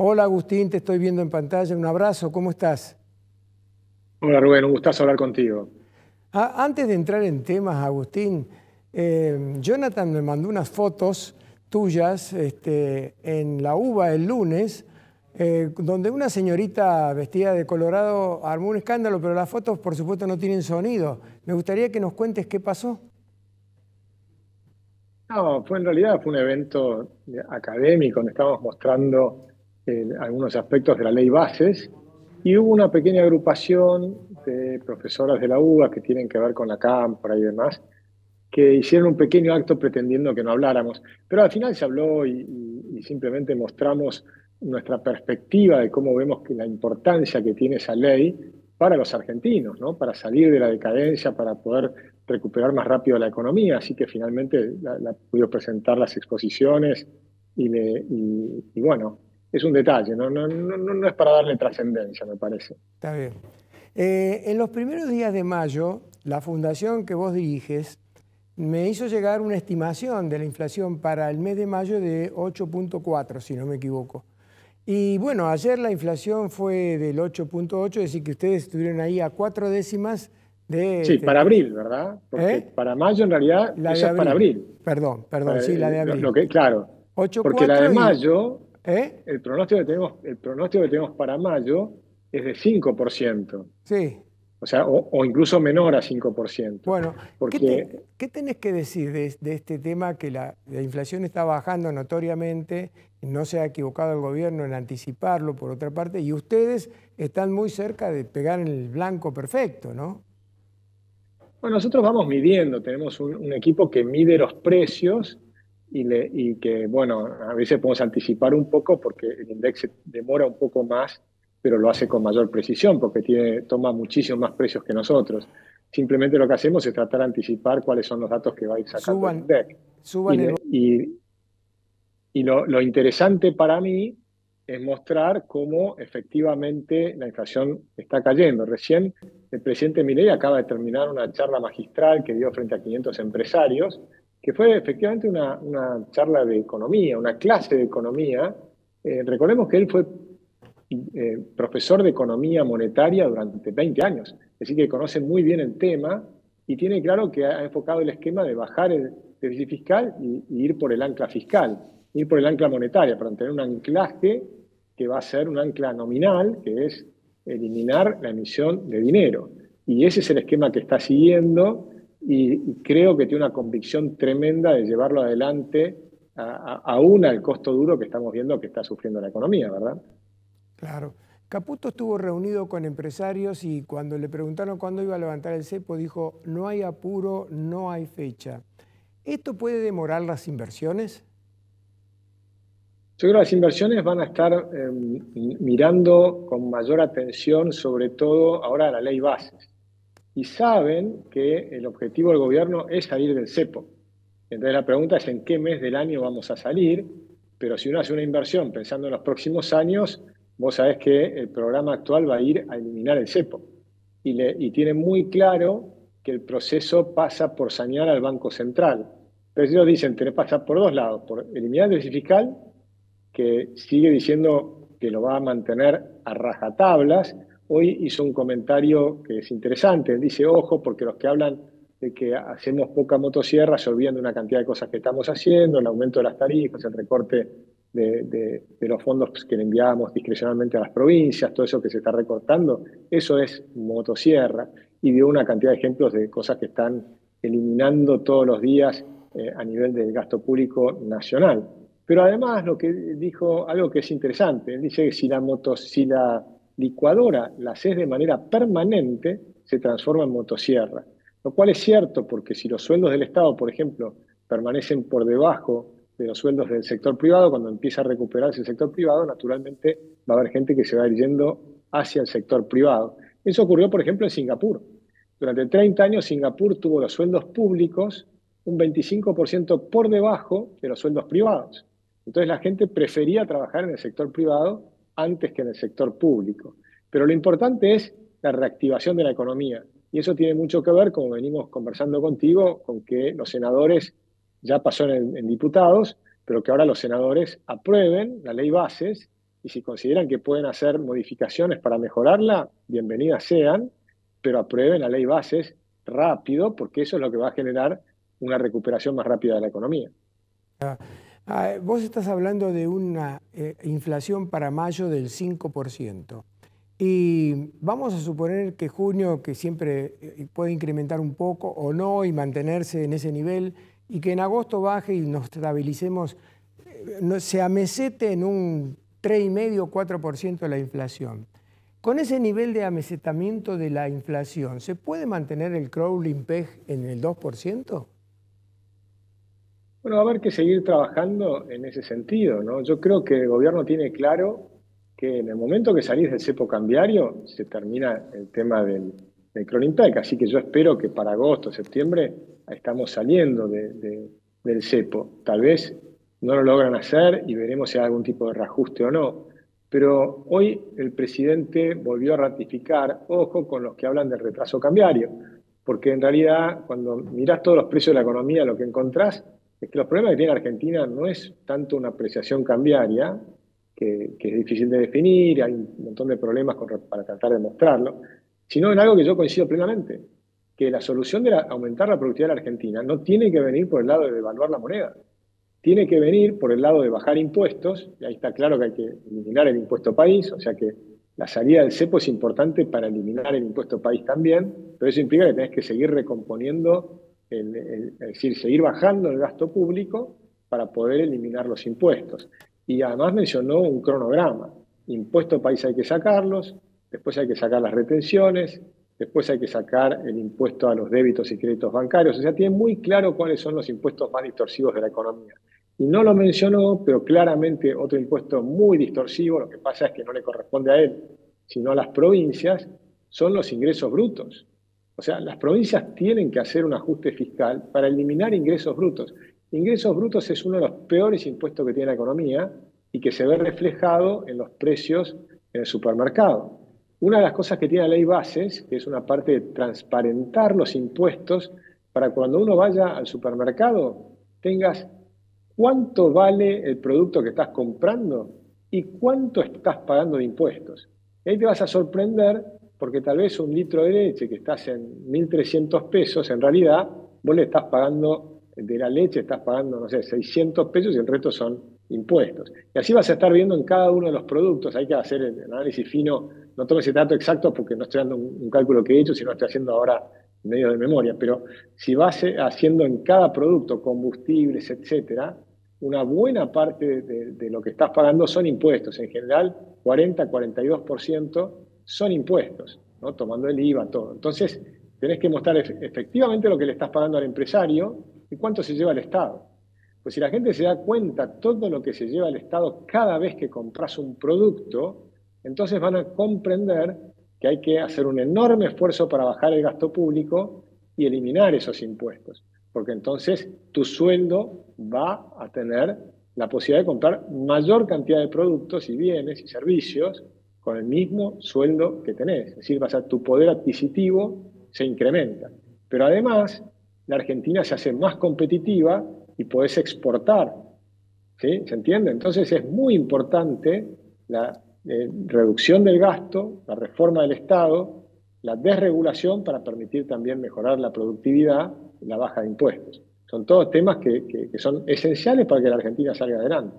Hola Agustín, te estoy viendo en pantalla. Un abrazo, ¿cómo estás? Hola Rubén, un gustazo hablar contigo. Antes de entrar en temas, Agustín, Jonathan me mandó unas fotos tuyas en la UBA el lunes, donde una señorita vestida de colorado armó un escándalo, pero las fotos por supuesto no tienen sonido. Me gustaría que nos cuentes qué pasó. No, en realidad fue un evento académico donde estábamos mostrando algunos aspectos de la ley Bases y hubo una pequeña agrupación de profesoras de la UBA que tienen que ver con la cámpora y demás, que hicieron un pequeño acto pretendiendo que no habláramos, pero al final se habló y simplemente mostramos nuestra perspectiva de cómo vemos que la importancia que tiene esa ley para los argentinos, ¿no? Para salir de la decadencia, para poder recuperar más rápido la economía. Así que finalmente la pude presentar las exposiciones y bueno, es un detalle, no es para darle trascendencia, me parece. Está bien. En los primeros días de mayo, la fundación que vos diriges me hizo llegar una estimación de la inflación para el mes de mayo de 8,4, si no me equivoco. Y bueno, ayer la inflación fue del 8,8, es decir, que ustedes estuvieron ahí a 4 décimas de... Sí, para abril, ¿verdad? Porque ¿eh? para mayo en realidad La de eso es para abril. abril. Perdón, sí, la de abril. Claro, porque la de 8,4 y... mayo, ¿eh? el pronóstico que tenemos para mayo es de 5%, Sí. o sea, o incluso menor a 5%, Bueno, porque, qué tenés que decir de este tema que la inflación está bajando notoriamente, no se ha equivocado el gobierno en anticiparlo por otra parte, y ustedes están muy cerca de pegar en el blanco perfecto, ¿no? bueno, nosotros vamos midiendo, tenemos un equipo que mide los precios y que, bueno, a veces podemos anticipar un poco porque el index demora un poco más, pero lo hace con mayor precisión porque toma muchísimos más precios que nosotros. Simplemente lo que hacemos es tratar de anticipar cuáles son los datos que va a ir sacando el Suban, INDEC. Y, suban el... le- y, y lo interesante para mí es mostrar cómo efectivamente la inflación está cayendo. Recién el presidente Milei acaba de terminar una charla magistral que dio frente a 500 empresarios, que fue efectivamente una charla de economía, una clase de economía. Recordemos que él fue profesor de economía monetaria durante 20 años, es decir, que conoce muy bien el tema y tiene claro que ha enfocado el esquema de bajar el déficit fiscal y ir por el ancla fiscal, ir por el ancla monetaria, para tener un anclaje que va a ser un ancla nominal, que es eliminar la emisión de dinero. Y ese es el esquema que está siguiendo y creo que tiene una convicción tremenda de llevarlo adelante aún al costo duro que estamos viendo que está sufriendo la economía, ¿verdad? Claro. Caputo estuvo reunido con empresarios y cuando le preguntaron cuándo iba a levantar el cepo, dijo, no hay apuro, no hay fecha. ¿Esto puede demorar las inversiones? Yo creo que las inversiones van a estar mirando con mayor atención, sobre todo ahora la ley bases. Y saben que el objetivo del gobierno es salir del cepo. Entonces la pregunta es en qué mes del año vamos a salir, pero si uno hace una inversión pensando en los próximos años, vos sabés que el programa actual va a ir a eliminar el cepo. Y tiene muy claro que el proceso pasa por sanear al Banco Central. Pero ellos dicen, tenés que pasar por dos lados, por eliminar el déficit fiscal, que sigue diciendo que lo va a mantener a rajatablas. Hoy hizo un comentario que es interesante. Él dice, ojo, porque los que hablan de que hacemos poca motosierra se olvidan de una cantidad de cosas que estamos haciendo, el aumento de las tarifas, el recorte de los fondos que le enviábamos discrecionalmente a las provincias, todo eso que se está recortando, eso es motosierra. Y dio una cantidad de ejemplos de cosas que están eliminando todos los días a nivel del gasto público nacional. Pero además lo que dijo, algo que es interesante, él dice que si la licuadora la haces de manera permanente, se transforma en motosierra. Lo cual es cierto porque si los sueldos del Estado, por ejemplo, permanecen por debajo de los sueldos del sector privado, cuando empieza a recuperarse el sector privado, naturalmente va a haber gente que se va a ir yendo hacia el sector privado. Eso ocurrió, por ejemplo, en Singapur. Durante 30 años Singapur tuvo los sueldos públicos un 25% por debajo de los sueldos privados. Entonces la gente prefería trabajar en el sector privado antes que en el sector público. Pero lo importante es la reactivación de la economía. Y eso tiene mucho que ver, como venimos conversando contigo, con que los senadores, ya pasó en diputados, pero que ahora los senadores aprueben la ley bases y si consideran que pueden hacer modificaciones para mejorarla, bienvenidas sean, pero aprueben la ley bases rápido, porque eso es lo que va a generar una recuperación más rápida de la economía. Vos estás hablando de una inflación para mayo del 5%. Y vamos a suponer que junio, que siempre puede incrementar un poco o no y mantenerse en ese nivel, y que en agosto baje y nos estabilicemos, se amesete en un 3,5 o 4% la inflación. Con ese nivel de amesetamiento de la inflación, ¿se puede mantener el crawling peg en el 2%? Bueno, va a haber que seguir trabajando en ese sentido, ¿no? Yo creo que el gobierno tiene claro que en el momento que salís del cepo cambiario, se termina el tema del crawling peg. Así que yo espero que para agosto, septiembre, estamos saliendo del cepo. Tal vez no lo logran hacer y veremos si hay algún tipo de reajuste o no. Pero hoy el presidente volvió a ratificar, ojo con los que hablan del retraso cambiario, porque en realidad cuando mirás todos los precios de la economía, lo que encontrás es que los problemas que tiene Argentina no es tanto una apreciación cambiaria, que es difícil de definir, hay un montón de problemas para tratar de mostrarlo, sino en algo que yo coincido plenamente, que la solución de aumentar la productividad de la Argentina no tiene que venir por el lado de devaluar la moneda, tiene que venir por el lado de bajar impuestos, y ahí está claro que hay que eliminar el impuesto país, o sea que la salida del cepo es importante para eliminar el impuesto país también, pero eso implica que tenés que seguir recomponiendo, es decir, seguir bajando el gasto público para poder eliminar los impuestos. Y además mencionó un cronograma. Impuesto país hay que sacarlos, después hay que sacar las retenciones, después hay que sacar el impuesto a los débitos y créditos bancarios. O sea, tiene muy claro cuáles son los impuestos más distorsivos de la economía. Y no lo mencionó, pero claramente otro impuesto muy distorsivo, lo que pasa es que no le corresponde a él, sino a las provincias, son los ingresos brutos. O sea, las provincias tienen que hacer un ajuste fiscal para eliminar ingresos brutos. Ingresos brutos es uno de los peores impuestos que tiene la economía y que se ve reflejado en los precios en el supermercado. Una de las cosas que tiene la ley bases, que es una parte de transparentar los impuestos, para cuando uno vaya al supermercado tengas cuánto vale el producto que estás comprando y cuánto estás pagando de impuestos. Y ahí te vas a sorprender porque tal vez un litro de leche que estás en 1.300 pesos, en realidad vos le estás pagando, de la leche estás pagando, no sé, 600 pesos y el resto son impuestos. Y así vas a estar viendo en cada uno de los productos, hay que hacer el análisis fino, no tomo ese dato exacto porque no estoy dando un cálculo que he hecho, sino estoy haciendo ahora medio de memoria, pero si vas haciendo en cada producto combustibles, etcétera, una buena parte de lo que estás pagando son impuestos, en general 40-42% son impuestos, ¿no? Tomando el IVA, todo. Entonces, tenés que mostrar efectivamente lo que le estás pagando al empresario y cuánto se lleva el Estado. Pues si la gente se da cuenta todo lo que se lleva el Estado cada vez que compras un producto, entonces van a comprender que hay que hacer un enorme esfuerzo para bajar el gasto público y eliminar esos impuestos. Porque entonces tu sueldo va a tener la posibilidad de comprar mayor cantidad de productos y bienes y servicios con el mismo sueldo que tenés. Es decir, tu poder adquisitivo se incrementa. Pero además, la Argentina se hace más competitiva y podés exportar. ¿Sí? ¿Se entiende? Entonces es muy importante la reducción del gasto, la reforma del Estado, la desregulación para permitir también mejorar la productividad y la baja de impuestos. Son todos temas que son esenciales para que la Argentina salga adelante.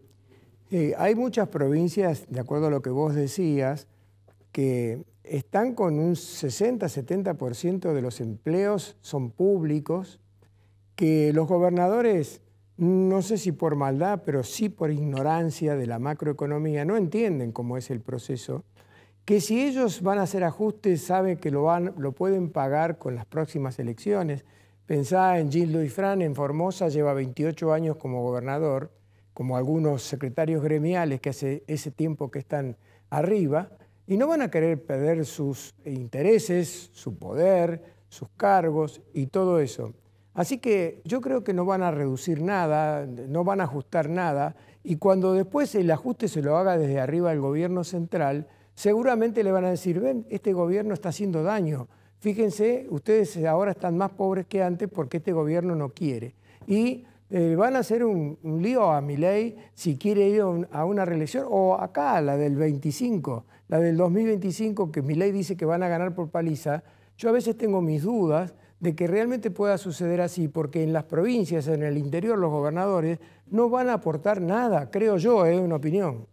Hay muchas provincias, de acuerdo a lo que vos decías, que están con un 60-70% de los empleos son públicos, que los gobernadores, no sé si por maldad, pero sí por ignorancia de la macroeconomía, no entienden cómo es el proceso, que si ellos van a hacer ajustes, saben que lo pueden pagar con las próximas elecciones. Pensá en Gilles Dufresne, en Formosa, lleva 28 años como gobernador, como algunos secretarios gremiales que hace ese tiempo que están arriba, y no van a querer perder sus intereses, su poder, sus cargos y todo eso. Así que yo creo que no van a reducir nada, no van a ajustar nada, y cuando después el ajuste se lo haga desde arriba el gobierno central, seguramente le van a decir, ven, este gobierno está haciendo daño. Fíjense, ustedes ahora están más pobres que antes porque este gobierno no quiere. Y van a hacer un lío a Milei si quiere ir a una reelección, o acá, la del 25, la del 2025, que Milei dice que van a ganar por paliza. Yo a veces tengo mis dudas de que realmente pueda suceder así, porque en las provincias, en el interior, los gobernadores no van a aportar nada, creo yo, es una opinión.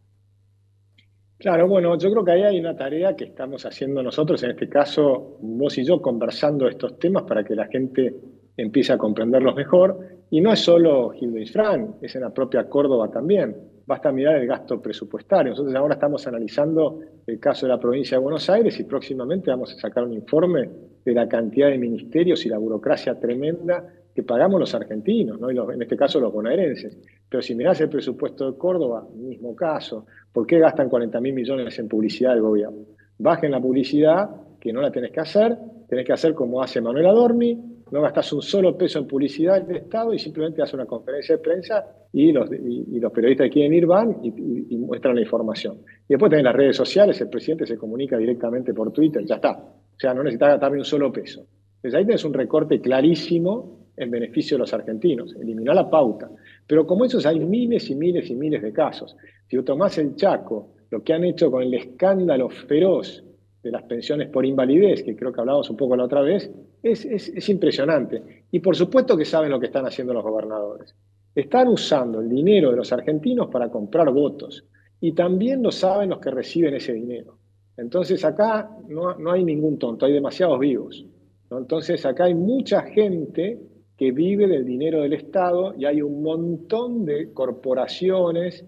Claro, bueno, yo creo que ahí hay una tarea que estamos haciendo nosotros, en este caso vos y yo, conversando estos temas para que la gente empiece a comprenderlos mejor. Y no es solo Gildo Infran, es en la propia Córdoba también. Basta mirar el gasto presupuestario. Nosotros ahora estamos analizando el caso de la provincia de Buenos Aires y próximamente vamos a sacar un informe de la cantidad de ministerios y la burocracia tremenda que pagamos los argentinos, ¿no? En este caso los bonaerenses. Pero si mirás el presupuesto de Córdoba, mismo caso. ¿Por qué gastan 40.000 millones en publicidad del gobierno? Bajen la publicidad, que no la tenés que hacer como hace Manuel Adorni, no gastás un solo peso en publicidad del Estado y simplemente haces una conferencia de prensa y los periodistas que quieren ir van y muestran la información. Y después tenés las redes sociales, el presidente se comunica directamente por Twitter, ya está. O sea, no necesitas gastar ni un solo peso. Entonces ahí tenés un recorte clarísimo en beneficio de los argentinos, eliminar la pauta. Pero como esos hay miles y miles y miles de casos. Si tomás el Chaco, lo que han hecho con el escándalo feroz de las pensiones por invalidez, que creo que hablábamos un poco la otra vez, es impresionante. Y por supuesto que saben lo que están haciendo los gobernadores. Están usando el dinero de los argentinos para comprar votos. Y también lo saben los que reciben ese dinero. Entonces acá no hay ningún tonto, hay demasiados vivos, ¿no? Entonces acá hay mucha gente que vive del dinero del Estado y hay un montón de corporaciones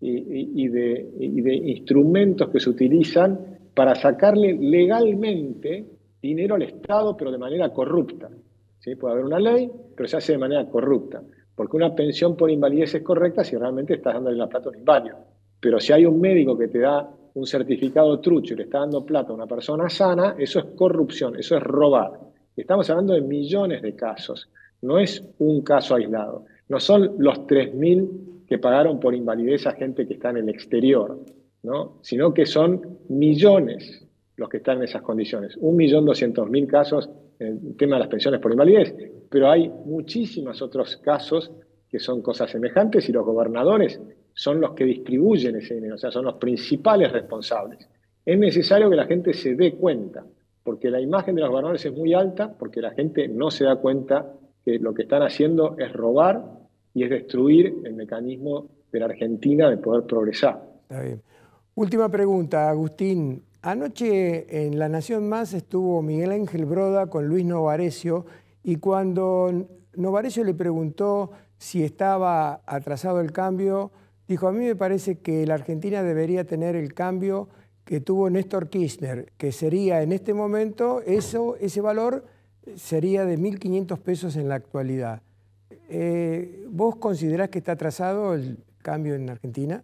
y de instrumentos que se utilizan para sacarle legalmente dinero al Estado, pero de manera corrupta. ¿Sí? Puede haber una ley, pero se hace de manera corrupta. Porque una pensión por invalidez es correcta si realmente estás dándole la plata a un inválido. Pero si hay un médico que te da un certificado trucho y le está dando plata a una persona sana, eso es corrupción, eso es robar. Estamos hablando de millones de casos. No es un caso aislado. No son los 3.000 que pagaron por invalidez a gente que está en el exterior, ¿no? Sino que son millones los que están en esas condiciones. 1.200.000 casos en el tema de las pensiones por invalidez. Pero hay muchísimos otros casos que son cosas semejantes y los gobernadores son los que distribuyen ese dinero, o sea, son los principales responsables. Es necesario que la gente se dé cuenta, porque la imagen de los gobernadores es muy alta, porque la gente no se da cuenta que lo que están haciendo es robar y es destruir el mecanismo de la Argentina de poder progresar. Está bien. Última pregunta, Agustín. Anoche en La Nación Más estuvo Miguel Ángel Broda con Luis Novarecio y cuando Novarecio le preguntó si estaba atrasado el cambio, dijo: a mí me parece que la Argentina debería tener el cambio que tuvo Néstor Kirchner, que sería en este momento, ese valor sería de 1.500 pesos en la actualidad. ¿Vos considerás que está atrasado el cambio en Argentina?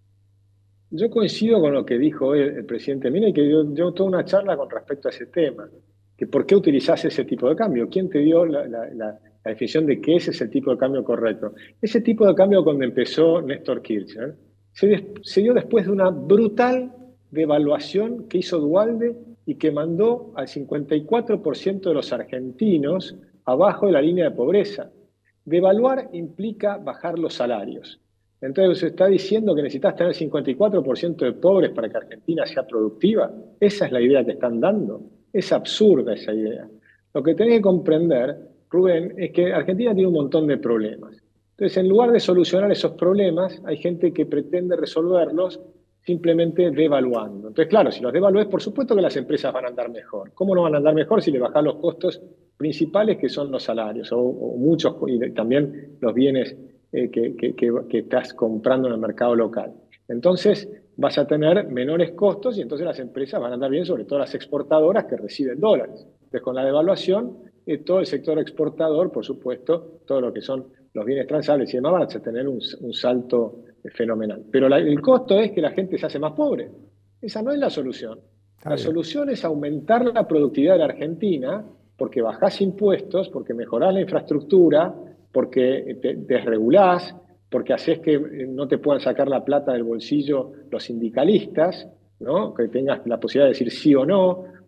Yo coincido con lo que dijo el presidente Mina y que dio toda una charla con respecto a ese tema, que por qué utilizás ese tipo de cambio, quién te dio la definición de que ese es el tipo de cambio correcto. Ese tipo de cambio cuando empezó Néstor Kirchner se dio después de una brutal devaluación que hizo Duhalde y que mandó al 54% de los argentinos abajo de la línea de pobreza. Devaluar implica bajar los salarios. Entonces se está diciendo que necesitas tener 54% de pobres para que Argentina sea productiva. Esa es la idea que están dando. Es absurda esa idea. Lo que tenés que comprender, Rubén, es que Argentina tiene un montón de problemas. Entonces, en lugar de solucionar esos problemas, hay gente que pretende resolverlos simplemente devaluando. Entonces, claro, si los devalúes, por supuesto que las empresas van a andar mejor. ¿Cómo no van a andar mejor si le bajás los costos principales, que son los salarios, o muchos, y también los bienes que estás comprando en el mercado local? Entonces vas a tener menores costos y entonces las empresas van a andar bien, sobre todo las exportadoras que reciben dólares. Entonces con la devaluación, todo el sector exportador, por supuesto, todo lo que son los bienes transables y demás, van a tener un salto fenomenal. Pero el costo es que la gente se hace más pobre. Esa no es la solución. La solución es aumentar la productividad de la Argentina porque bajás impuestos, porque mejorás la infraestructura, porque te desregulás, porque haces que no te puedan sacar la plata del bolsillo los sindicalistas, ¿no? Que tengas la posibilidad de decir sí o no,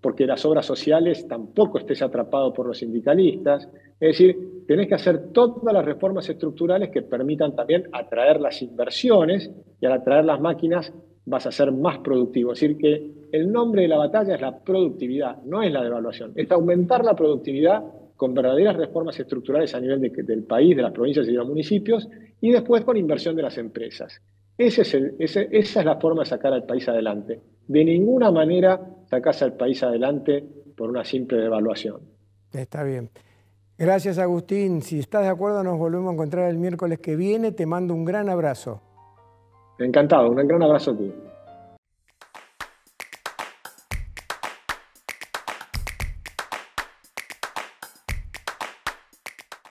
porque las obras sociales tampoco estés atrapado por los sindicalistas. Es decir, tenés que hacer todas las reformas estructurales que permitan también atraer las inversiones, y al atraer las máquinas vas a ser más productivo. Es decir, que el nombre de la batalla es la productividad, no es la devaluación. Es aumentar la productividad con verdaderas reformas estructurales a nivel del país, de las provincias y de los municipios, y después con inversión de las empresas. Esa es la forma de sacar al país adelante. De ninguna manera sacás al país adelante por una simple devaluación. Está bien. Gracias, Agustín. Si estás de acuerdo, nos volvemos a encontrar el miércoles que viene. Te mando un gran abrazo. Encantado, un gran abrazo a ti.